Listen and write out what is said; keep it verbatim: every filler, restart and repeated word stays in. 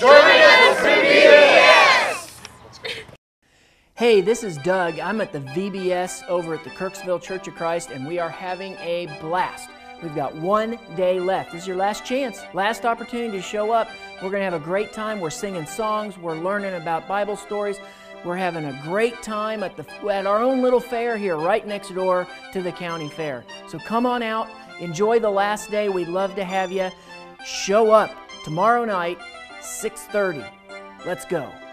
Join us for V B S! Hey, this is Doug. I'm at the V B S over at the Kirksville Church of Christ, and we are having a blast. We've got one day left. This is your last chance, last opportunity to show up. We're going to have a great time. We're singing songs. We're learning about Bible stories. We're having a great time at, the, at our own little fair here right next door to the county fair. So come on out. Enjoy the last day. We'd love to have you. Show up tomorrow night, six thirty. Let's go.